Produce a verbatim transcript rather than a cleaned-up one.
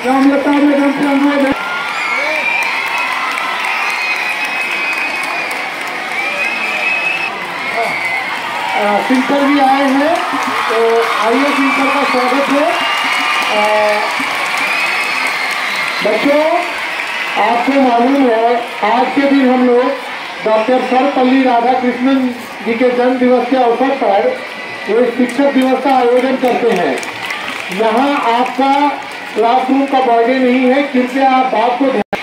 Ramlala madam से अनुरोध है। स्पीकर भी आए हैं, तो आइए स्पीकर का स्वागत है। बच्चों, आपको मालूम है आज के दिन हम लोग डॉक्टर सर्वपल्ली राधाकृष्णन जी के जन्म दिवस के अवसर पर एक शिक्षक दिवस का आयोजन करते हैं। यहाँ आपका क्लासरूम का बर्थडे नहीं है, कृपया आप बात को